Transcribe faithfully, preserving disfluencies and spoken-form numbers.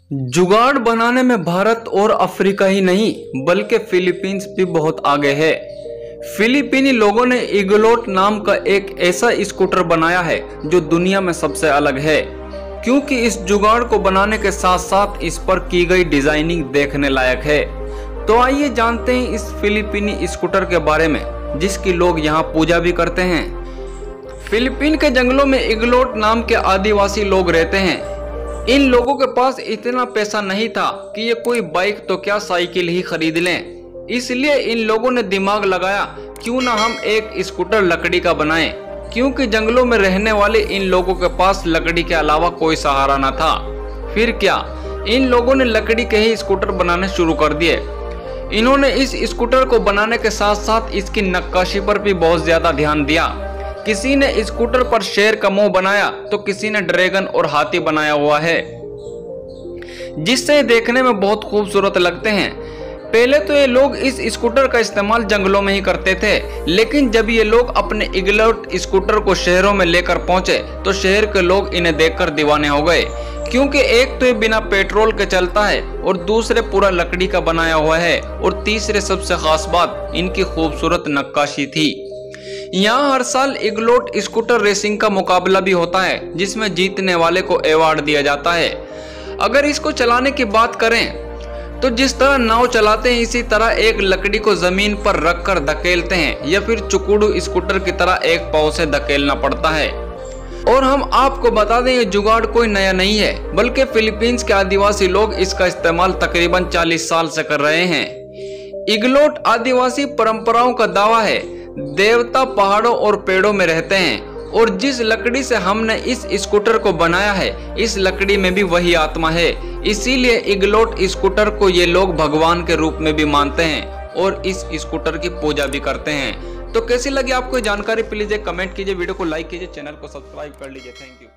जुगाड़ बनाने में भारत और अफ्रीका ही नहीं बल्कि फिलीपींस भी बहुत आगे है। फिलीपीनी लोगों ने इग्लोट नाम का एक ऐसा स्कूटर बनाया है जो दुनिया में सबसे अलग है, क्योंकि इस जुगाड़ को बनाने के साथ साथ इस पर की गई डिजाइनिंग देखने लायक है। तो आइए जानते हैं इस फिलीपीनी स्कूटर के बारे में, जिसकी लोग यहाँ पूजा भी करते हैं। फिलीपीन के जंगलों में इग्लोट नाम के आदिवासी लोग रहते हैं। इन लोगों के पास इतना पैसा नहीं था कि ये कोई बाइक तो क्या साइकिल ही खरीद लें, इसलिए इन लोगों ने दिमाग लगाया क्यों ना हम एक स्कूटर लकड़ी का बनाएं, क्योंकि जंगलों में रहने वाले इन लोगों के पास लकड़ी के अलावा कोई सहारा न था। फिर क्या, इन लोगों ने लकड़ी के ही स्कूटर बनाने शुरू कर दिए। इन्होंने इस स्कूटर को बनाने के साथ साथ इसकी नक्काशी पर भी बहुत ज्यादा ध्यान दिया। किसी ने स्कूटर पर शेर का मुंह बनाया तो किसी ने ड्रैगन और हाथी बनाया हुआ है, जिससे देखने में बहुत खूबसूरत लगते हैं। पहले तो ये लोग इस स्कूटर का इस्तेमाल जंगलों में ही करते थे, लेकिन जब ये लोग अपने इग्लोट स्कूटर को शहरों में लेकर पहुंचे तो शहर के लोग इन्हें देखकर दीवाने हो गए, क्योंकि एक तो ये बिना पेट्रोल के चलता है और दूसरे पूरा लकड़ी का बनाया हुआ है, और तीसरे सबसे खास बात इनकी खूबसूरत नक्काशी थी। यहाँ हर साल इग्लोट स्कूटर रेसिंग का मुकाबला भी होता है, जिसमें जीतने वाले को अवार्ड दिया जाता है। अगर इसको चलाने की बात करें तो जिस तरह नाव चलाते हैं इसी तरह एक लकड़ी को जमीन पर रखकर धकेलते हैं, या फिर चुकुड़ू स्कूटर की तरह एक पाँव से धकेलना पड़ता है। और हम आपको बता दें, ये जुगाड़ कोई नया नहीं है, बल्कि फिलीपींस के आदिवासी लोग इसका इस्तेमाल तकरीबन चालीस साल से कर रहे हैं। इग्लोट आदिवासी परंपराओं का दावा है। देवता पहाड़ों और पेड़ों में रहते हैं, और जिस लकड़ी से हमने इस स्कूटर को बनाया है इस लकड़ी में भी वही आत्मा है। इसीलिए इग्लोट स्कूटर को ये लोग भगवान के रूप में भी मानते हैं और इस स्कूटर की पूजा भी करते हैं। तो कैसी लगी आपको जानकारी, प्लीज एक कमेंट कीजिए, वीडियो को लाइक कीजिए, चैनल को सब्सक्राइब कर लीजिए। Thank you.